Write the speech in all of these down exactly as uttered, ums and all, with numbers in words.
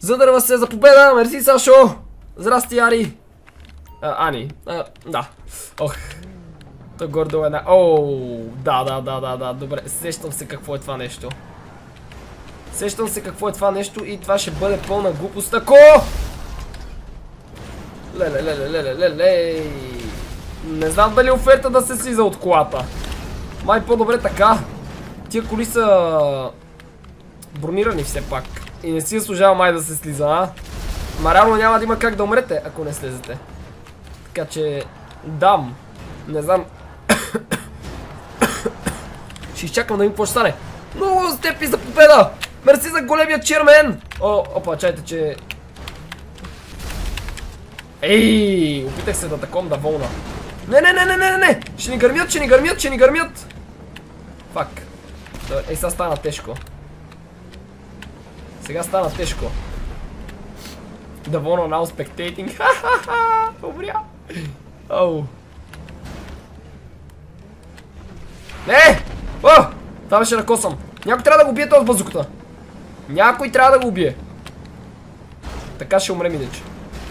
Задърва се за победа. Мерси, Сашо. Здрасти, Ари. А, Ани. А, да. Ох. Той гордо една. Оу. Да, да, да, да, да. Добре. Сещам се какво е това нещо. Сещам се какво е това нещо и това ще бъде пълна глупост. Ако! Леле, леле, леле, леле. Не знам дали оферта да се слиза от колата. Май по-добре така. Тия коли са бронирани все пак. И не си заслужава май да се слиза, а? Ма реално няма да има как да умрете, ако не слезете. Така че... Дам. Не знам. Ще изчакам да им какво ще стане. Много степи за победа! Мерси за големия чермен! О, опа, чайте, че... Ей, опитах се да таком да вълна. Не, не, не, не, не, не! Ще ни гърмят, ще ни гърмят, ще ни гърмят! Фак. Ей, сега стана тежко. Сега стана тежко. Да вълна now spectating. Ха-ха-ха! Умря! Оу. Не! О! Това беше накосъм. Някой трябва да го убие този базуката. Някой трябва да го убие. Така ще умрем иначе.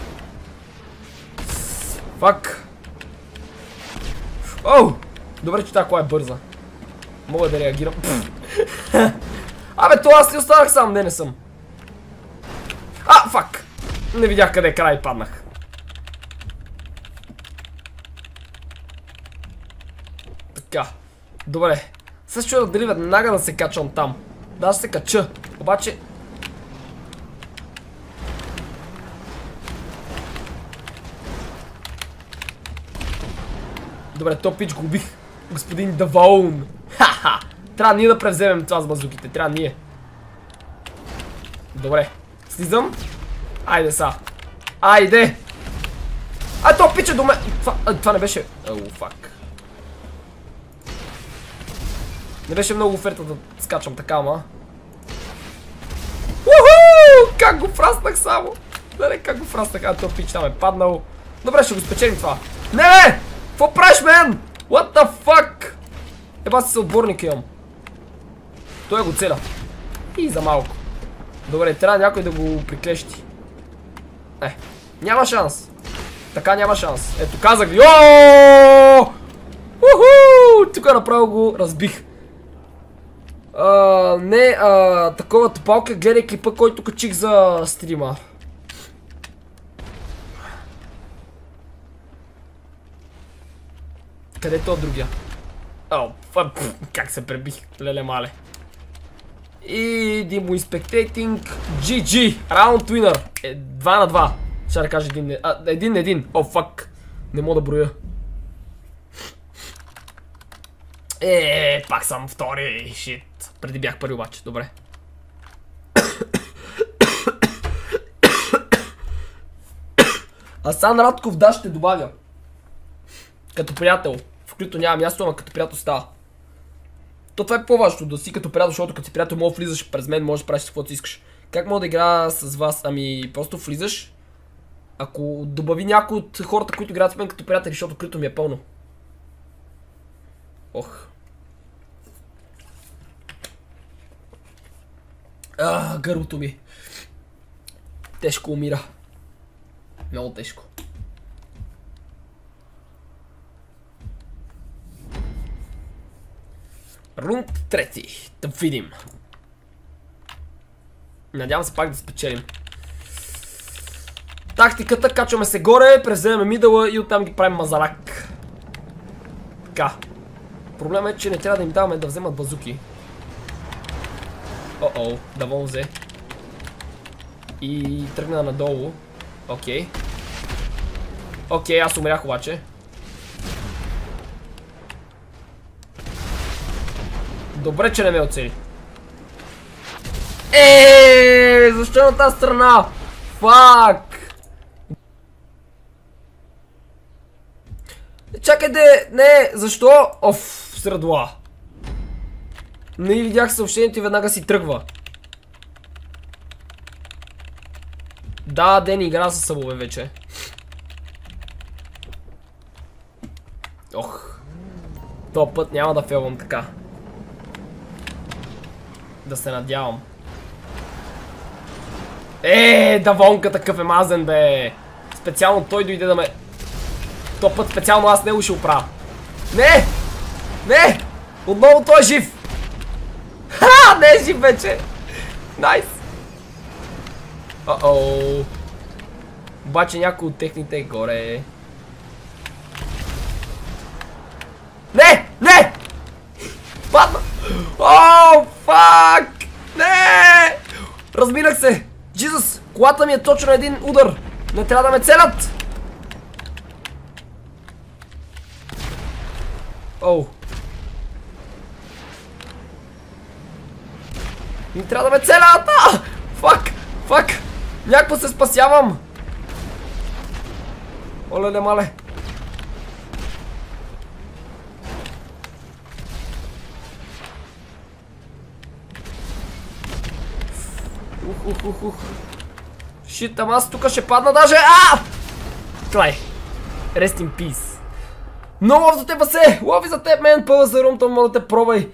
Фак. Оу! Добре, че тази кола е бърза. Мога да реагирам. Абе, това аз ли останах сам? Не, не съм. А, фак! Не видях къде е край и паднах. Така. Добре. Също чуя дали веднага да се качвам там. Да, ще се кача. Обаче... Добре, то пич го убих. Господин Даваун. Ха-ха! Трябва ние да превземем това с базуките. Трябва ние. Добре. Слизам. Айде са. Айде! А, то пича до мен! Това, а, това не беше... Оу, фак. Не беше много оферта да скачам така, ама. Уху! Как го фраснах само! Да не, как го фраснах, а то пич там е паднал. Добре, ще го спечелим това. Не, бе! Какво правиш, мен? What the fuck? Еба си се отборник имам. Той го целя. И за малко. Добре, трябва някой да го приклещи. Е, няма шанс. Така няма шанс. Ето, казах ви. Ооо! Уху! Тук направо го разбих. А, не, а, такова топалка, гледай клипа, който качих за стрима. Къде е този другия? О, пф, как се пребих, леле мале. И Demo Inspectating джи джи, Round Winner. Е, два на два. Ще да кажа един, а, един на един. О, фак. Не мога да броя. Е, пак съм втори. Шит. Преди бях първи обаче, добре. Асан Радков, да, ще добавя. Като приятел. В който няма място, ама като приятел става. То това е по-важно, да си като приятел, защото като си приятел мога влизаш през мен, можеш да правиш каквото си искаш. Как мога да играя с вас? Ами просто влизаш. Ако добави някой от хората, които играят с мен като приятели, защото крито ми е пълно. Ох. А, гърлото ми. Тежко умира. Много тежко. Рунд трети. Да видим. Надявам се пак да спечелим. Тактиката, качваме се горе, преземем мидъла и оттам ги правим мазарак. Така. Проблемът е, че не трябва да им даваме да вземат базуки. О-о, Давон взе. И тръгна надолу. Окей. Окей, аз умрях обаче. Добре, че не ме оцели. Еее, защо на тази страна? Фак! Чакайте, не, защо? Оф, средла. Не видях съобщението и веднага си тръгва. Да, Дени игра със събове вече. Ох. Този път няма да фелвам така. Да се надявам. Е, Давонка такъв е мазен, бе. Специално той дойде да ме... То път специално аз него ще оправя. Не! Не! Отново той е жив! Ха! Не е жив вече! Найс! О-оу! Обаче някой от техните е горе. Не! Не! Падна! Оу, фак! Не! Разминах се! Джизус! Колата ми е точно на един удар! Не трябва да ме целят! Оу! Не трябва да ме целят! А! Фак! Фак! Някакво се спасявам! Оле-ле, мале! Ух, ух, ух, ух. Шит, ама аз тук ще падна даже. А! Клай. Rest in peace. Но лов за теб, се! Лови за теб, мен! Пълна за румта, моля те, пробвай.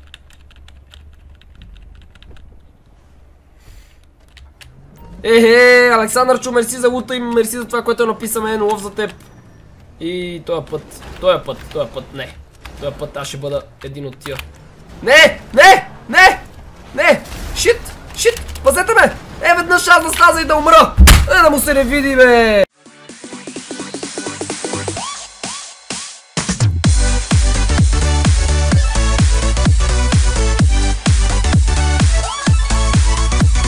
Ехе, Александър Чу, мерси за лута и мерси за това, което е написа, мен. Лов за теб. И този път, този път, този път, не. Този път аз ще бъда един от тия. Не! Не! Не! Не! Шит! Шит! Пазете ме! Е, веднъж аз да сляза и да умра! Е, да му се не види, бе!